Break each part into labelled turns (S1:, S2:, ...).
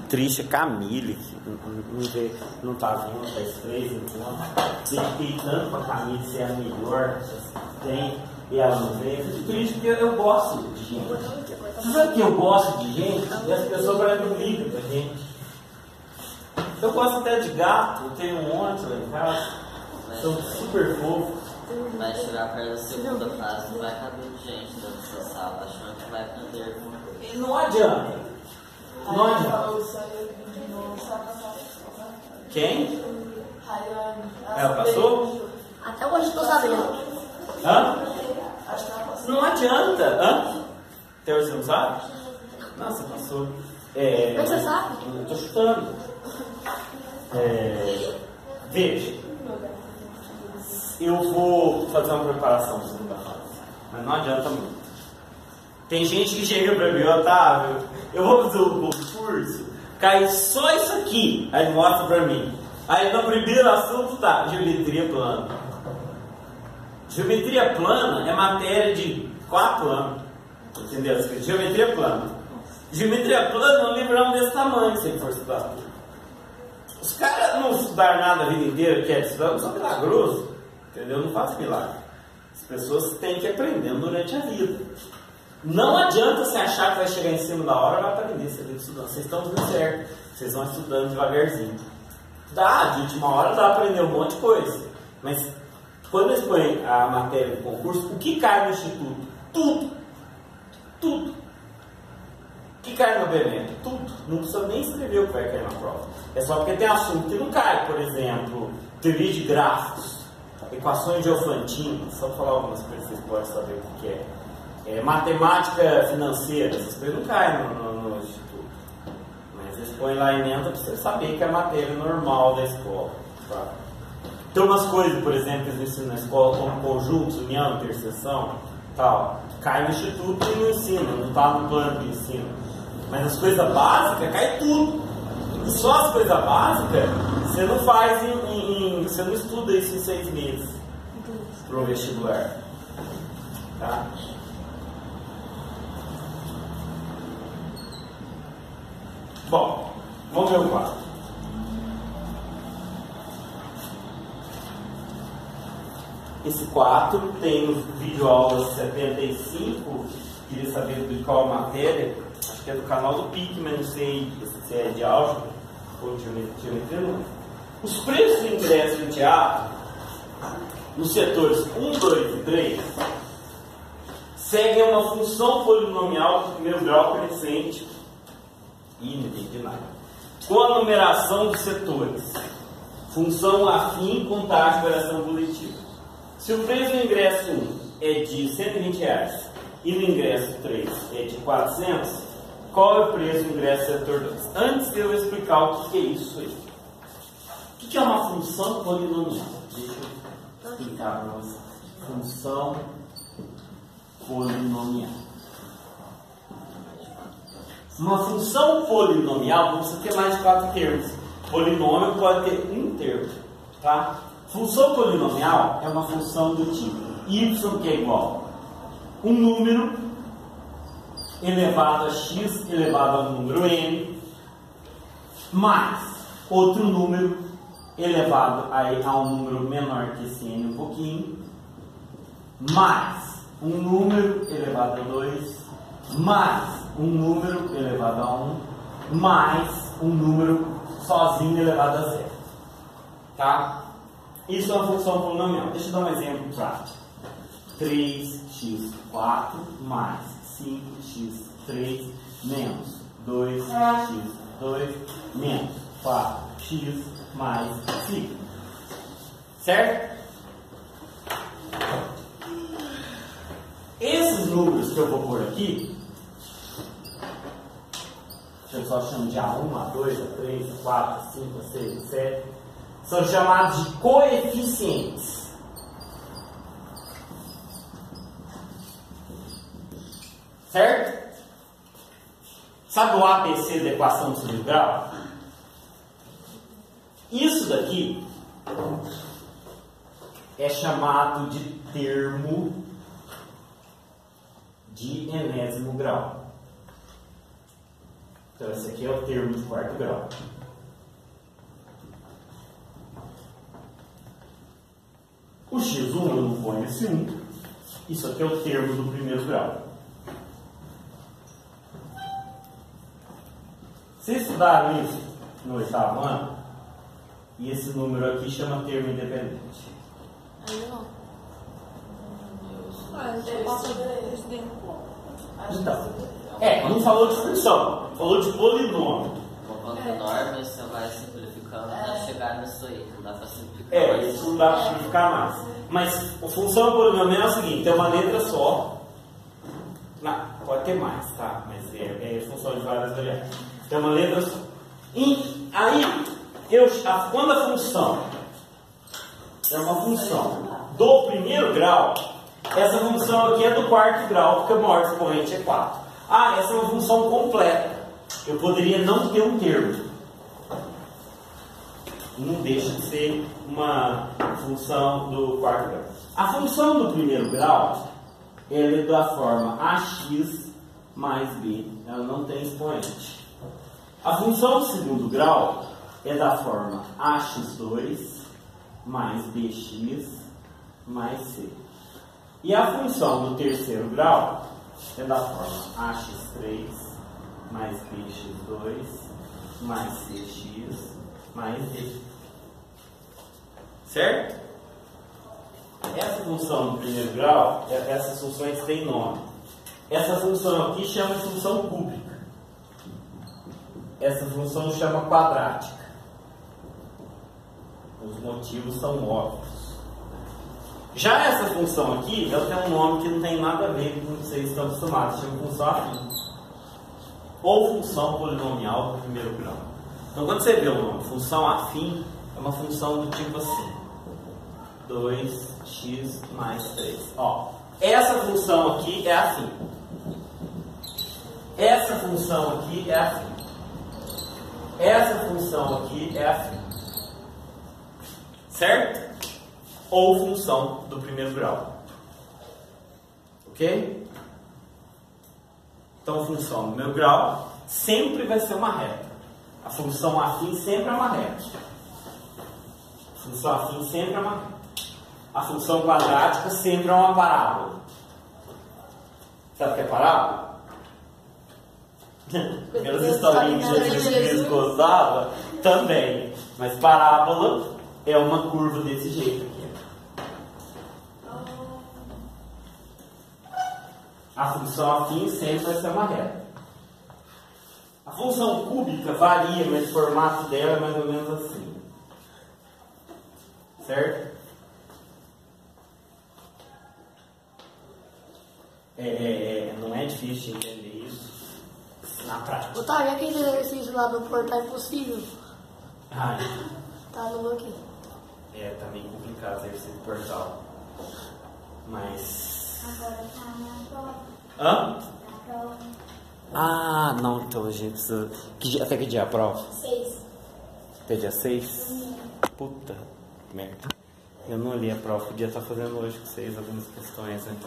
S1: triste, Camille, que não tá vindo, faz 3 encontros. Dediquei tanto pra Camille ser a melhor que tem, e ela não veio. Fico triste porque eu gosto de gente. Você sabe que eu gosto de gente? E as pessoas parecem não ligam pra gente. Eu gosto até de gato, eu tenho um monte lá em casa, são super fofos.
S2: Vai chegar perto da segunda fase, não vai caber gente dentro da sala, achando que vai aprender alguma coisa.
S1: E não adianta. Não adianta. Quem? Ela passou?
S3: Até hoje eu tô sabendo.
S1: Hã? Não adianta. Hã? Até hoje você não sabe? Não, você passou.
S3: Como é que você sabe?
S1: Eu tô chutando. Veja. Eu vou fazer uma preparação para segunda fase, mas não adianta muito. Tem gente que chega para mim, Otávio, eu vou fazer o curso, cai só isso aqui, aí mostra para mim. Aí no primeiro assunto tá geometria plana. Geometria plana é matéria de 4 anos, entendeu? Geometria plana. Geometria plana é um livrão desse tamanho, se ele for estudar. Os caras não estudaram nada a vida inteira, querem estudar, não são milagrosos. Entendeu? Não faz milagre. As pessoas têm que ir aprendendo durante a vida. Não adianta você achar que vai chegar em cima da hora e vai aprender. Você tem que estudar. Vocês estão fazendo certo. Vocês vão estudando devagarzinho. Dá, de última hora dá para aprender um monte de coisa. Mas quando eles põem a matéria do concurso, o que cai no instituto? Tudo. Tudo. O que cai no BNET? Tudo. Não precisa nem escrever o que vai cair na prova. É só porque tem assunto que não cai. Por exemplo, teoria de gráficos. Equações de Diophantine, só falar algumas coisas que vocês podem saber o que é. Matemática financeira, essas coisas não caem no instituto. Mas eles põem lá em emenda para você saber que é a matéria normal da escola. Tá? Tem umas coisas, por exemplo, que eles ensinam na escola, como conjuntos, união, interseção, tal. Cai no instituto e não ensina, não está no plano de ensino. Mas as coisas básicas, cai tudo. E só as coisas básicas, você não faz você não estuda isso em 6 meses para o vestibular. Tá? Bom, vamos ver o quadro. Esse 4 tem os videoaulas 75. Queria saber de qual matéria. Acho que é do canal do PIC, mas não sei se é de álgebra ou de geometria. Não. Os preços de ingresso no teatro, nos setores 1, 2 e 3, seguem uma função polinomial de primeiro grau crescente e não entendi nada. Com a numeração dos setores, função afim com taxa de variação positiva. Se o preço do ingresso 1 é de R$120 e no ingresso 3 é de 400, qual é o preço do ingresso setor 2? Antes de eu explicar o que é isso aí. O que é uma função polinomial? Deixa eu explicar para vocês. Função polinomial. Uma função polinomial não precisa ter mais de 4 termos. Polinômio pode ter um termo. Tá? Função polinomial é uma função do tipo y, que é igual a um número elevado a x elevado ao número n, mais outro número elevado a um número menor que esse n um pouquinho, mais um número elevado a 2, mais um número elevado a 1, mais um número sozinho elevado a 0. Tá? Isso é uma função polinomial. Deixa eu dar um exemplo prático. 3x4 mais 5x3 menos 2x2 menos 4x mais 5. Certo? Esses números que eu vou pôr aqui, eu só chamo de A1, A2, A3, A4, A5, A6, A7, são chamados de coeficientes. Certo? Sabe o ABC da equação do segundo grau? Isso daqui é chamado de termo de enésimo grau. Então esse aqui é o termo de quarto grau. O x1 eu não ponho esse 1. Isso aqui é o termo do primeiro grau. Vocês estudaram isso no 8º ano? E esse número aqui chama termo independente.
S3: Ainda não.
S1: Então, não falou de função, falou de polinômio.
S2: Quanto enorme, você vai simplificando até chegar nisso aí. Não dá pra simplificar.
S1: Isso não dá para simplificar mais. Mas a função polinomial é o seguinte: tem uma letra só. Não, pode ter mais, tá? Mas é função de várias variáveis. Tem uma letra só. E aí, quando a função é uma função do primeiro grau, essa função aqui é do quarto grau, porque o maior expoente é 4. Essa é uma função completa. Eu poderia não ter um termo. Não deixa de ser uma função do quarto grau. A função do primeiro grau, ela é da forma ax mais b. Ela não tem expoente. A função do segundo grau é da forma ax2 mais bx mais c. E a função do terceiro grau é da forma ax3 mais bx2 mais cx mais d. Certo? Essa função do primeiro grau, essas funções têm nome. Essa função aqui chama de função cúbica. Essa função chama quadrática. Os motivos são óbvios. Já essa função aqui, ela tem um nome que não tem nada a ver com o que vocês estão acostumados. Chama função afim. Ou função polinomial do primeiro grau. Então, quando você vê o nome função afim, é uma função do tipo assim: 2x mais 3. Essa função aqui é afim. Essa função aqui é afim. Essa função aqui é afim. Certo? Ou função do primeiro grau. Ok? Então, a função do primeiro grau sempre vai ser uma reta. A função afim sempre é uma reta. A função afim sempre é uma reta. A função quadrática sempre é uma parábola. Sabe o que é parábola? Aquelas historinhas que Jesus Cristo gostava também. Mas parábola é uma curva desse jeito aqui. A função afim sempre vai ser uma reta. A função cúbica varia, mas o formato dela é mais ou menos assim. Certo? Não é difícil de entender isso na prática.
S3: Otávio, aquele exercício lá do portal impossível? Tá no aqui.
S1: Tá meio complicado esse portal. Mas.
S4: Agora tá na
S1: Hã?
S4: prova.
S1: Não, então a gente precisa. Até que dia é a prova?
S4: 6.
S1: Até dia 6? Puta merda. Eu não li a prova, podia estar fazendo hoje com vocês algumas questões, né?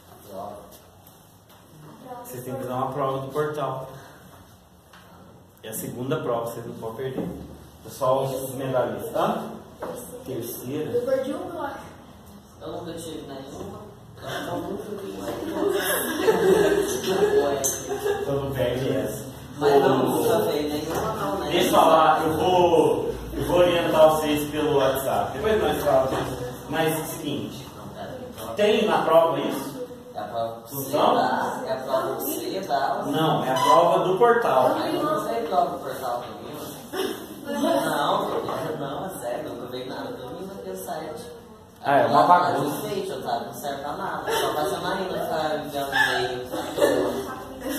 S1: Vocês têm que dar uma prova do portal. É a segunda prova, vocês não podem perder. Só os medalhistas. Terceira?
S4: Eu perdi um, eu acho.
S2: Eu nunca tive nenhuma.
S1: Todo perde essa.
S2: Mas não, nunca veio nenhuma não, né?
S1: Deixa eu falar, eu vou orientar vocês pelo WhatsApp. Depois nós falamos. Mas é o seguinte, tem na prova isso?
S2: É a prova que você
S1: Não?
S2: dá, é a prova que você dá.
S1: Não, é a prova do portal.
S2: Mas eu não sei prova do portal comigo. Não, é sério, nunca veio nada do mim naquele site.
S1: É uma bagunça.
S2: Não sei, Otávio, não serve pra nada. Só pra chamar ainda pra enviar um e-mail à toa.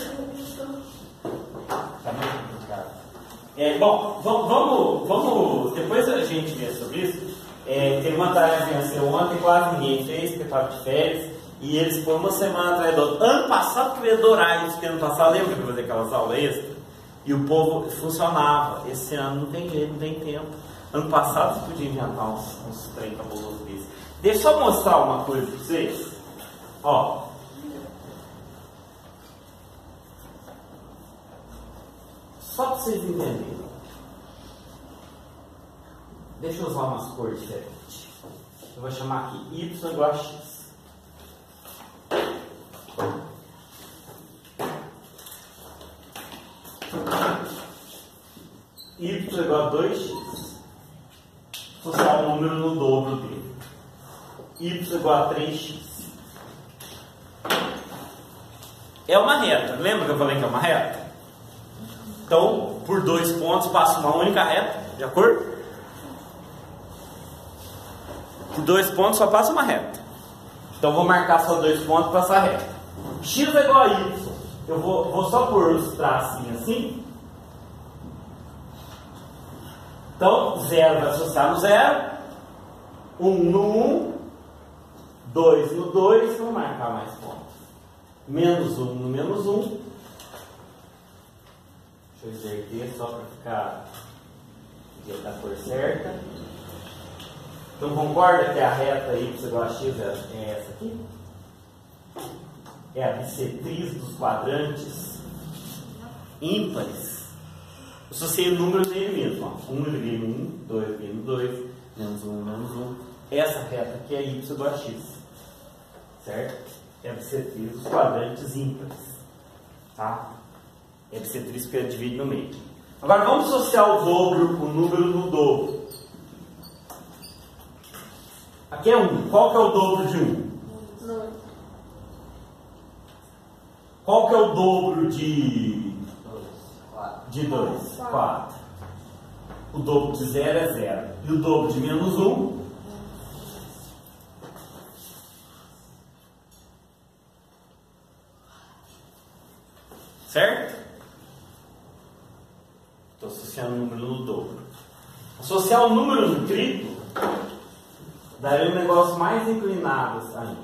S1: Tá muito complicado. Bom, vamos. Depois a gente vê sobre isso. Tem uma tarefa que venceu ontem, quase ninguém fez, porque estava de férias. E eles foram uma semana atrás do outro. Ano passado, que eu ia adorar isso, porque ano passado, lembra que eu fazia aquelas aulas extras? E o povo funcionava. Esse ano não tem jeito, não tem tempo. Ano passado você podia inventar uns trem cabulosos desses. Deixa eu só mostrar uma coisa para vocês. Ó. vocês entenderem. Deixa eu usar umas cores diferentes. Eu vou chamar aqui y igual a x. Y igual a 2x. Associar um número no dobro dele. Y igual a 3x. É uma reta. Lembra que eu falei que é uma reta? Então, por 2 pontos, passa uma única reta. De acordo? Por 2 pontos só passa uma reta. Então, vou marcar só 2 pontos para essa reta. X é igual a y. Eu vou só pôr os tracinhos assim. Então, 0 vai associar no 0. 1 no 1. 2 no 2. Vou marcar mais pontos. Menos 1 no menos 1. Deixa eu inverter só para ficar da cor certa. Então concorda que a reta y igual a x é essa aqui? É a bissetriz dos quadrantes ímpares. Eu associei o número dele mesmo. 1 dividido em 1, 2 dividido em 2, menos 1, menos 1. Essa reta aqui é y igual a x. Certo? É a bissetriz dos quadrantes ímpares. Tá? É a bissetriz que divide no meio. Agora vamos associar o dobro, o número no dobro. Aqui é 1. Qual que é o dobro de 1?
S3: 2.
S1: Qual que é o dobro de
S2: 2?
S1: 4. O dobro de 0 é 0. E o dobro de menos 1? Certo? Estou associando o número no dobro. Associar o número no triplo daria um negócio mais inclinado ainda.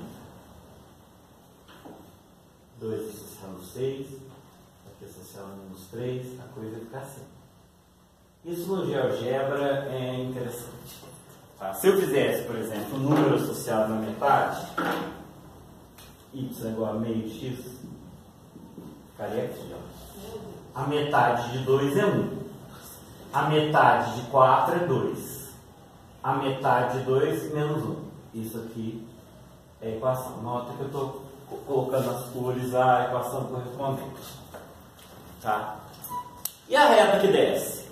S1: 2 associando 6, aqui associando menos 3, a coisa fica assim. Isso no GeoGebra é interessante. Tá? Se eu fizesse, por exemplo, um número associado na metade, y igual a meio x, ficaria aqui, ó. A metade de 2 é 1. A metade de 4 é 2. A metade de 2 menos 1. Isso aqui é a equação. Nota que eu estou colocando as cores a equação correspondente. Tá? E a reta que desce?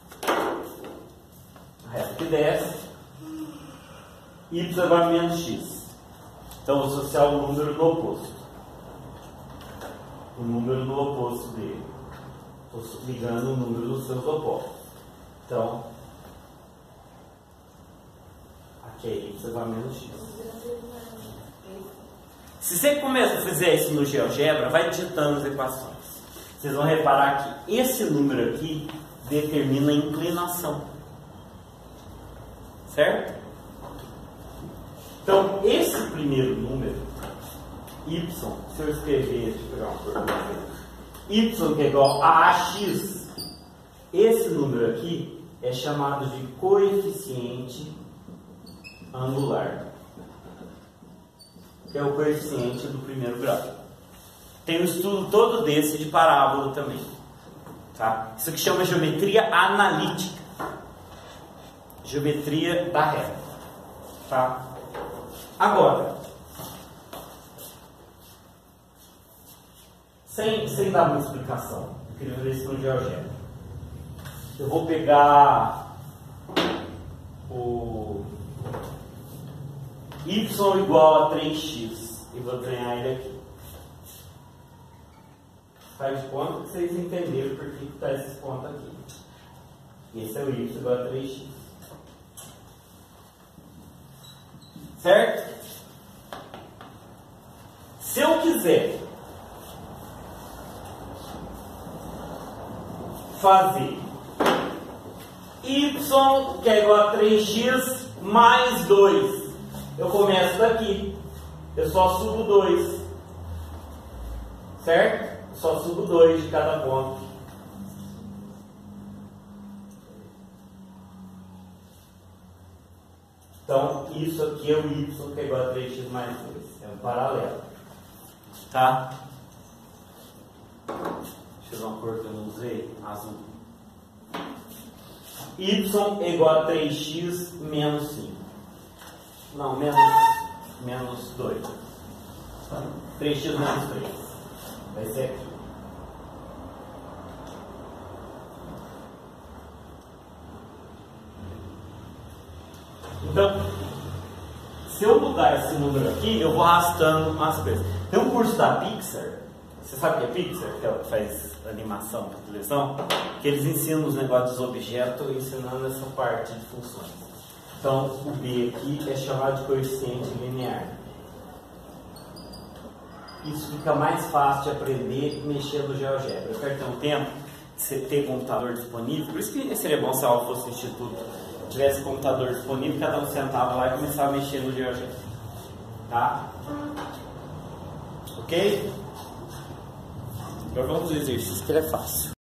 S1: A reta que desce, y igual a menos x. Então, vou associar o número no oposto. O número no oposto dele. Estou ligando o número dos seus opostos. Então, aqui é y igual a menos x. Se você começa a fazer isso no GeoGebra, vai digitando as equações. Vocês vão reparar que esse número aqui determina a inclinação. Certo? Então, esse primeiro número, y, se eu escrever, deixa eu pegar uma cor para você, y que é igual a ax, esse número aqui é chamado de coeficiente angular, que é o coeficiente do primeiro grau. Tem um estudo todo desse de parábola também. Tá? Isso aqui chama geometria analítica. Geometria da reta. Tá? Agora, sem dar muita explicação, eu queria ver isso no GeoGebra. Eu vou pegar o y igual a 3x e vou treinar ele aqui. Faz de conta que vocês entenderam por que está esses pontos aqui. Esse é o y igual a 3x. Certo? Se eu quiser fazer y que é igual a 3x mais 2, eu começo daqui, eu só subo 2, certo? Eu só subo 2 de cada ponto. Então, isso aqui é o y que é igual a 3x mais 2, é um paralelo. Tá? Deixa eu usar uma cor que eu não usei, azul. y é igual a 3x menos 5. Não, menos 2. 3x menos 3. Vai ser aqui. Então, se eu mudar esse número aqui, eu vou arrastando as coisas. Tem um curso da Pixar, você sabe o que é Pixar? Que ela faz animação para televisão, que eles ensinam os negócios dos objetos ensinando essa parte de funções. Então, o B aqui é chamado de coeficiente linear. Isso fica mais fácil de aprender mexendo no GeoGebra. Eu quero ter um tempo de você ter computador disponível, por isso que seria bom se a aula fosse no instituto, tivesse computador disponível, cada um sentava lá e começava a mexer no GeoGebra. Tá? Ok? Agora vamos ao exercício, que ele é fácil.